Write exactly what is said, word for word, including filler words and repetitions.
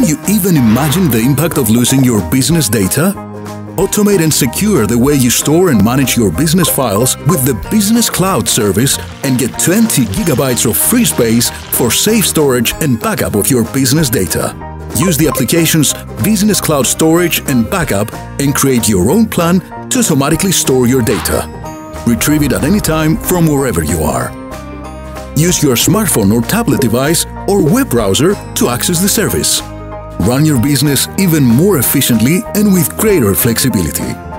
Can you even imagine the impact of losing your business data? Automate and secure the way you store and manage your business files with the Business Cloud service and get twenty gigabytes of free space for safe storage and backup of your business data. Use the application's Business Cloud Storage and Backup and create your own plan to automatically store your data. Retrieve it at any time from wherever you are. Use your smartphone or tablet device or web browser to access the service. Run your business even more efficiently and with greater flexibility.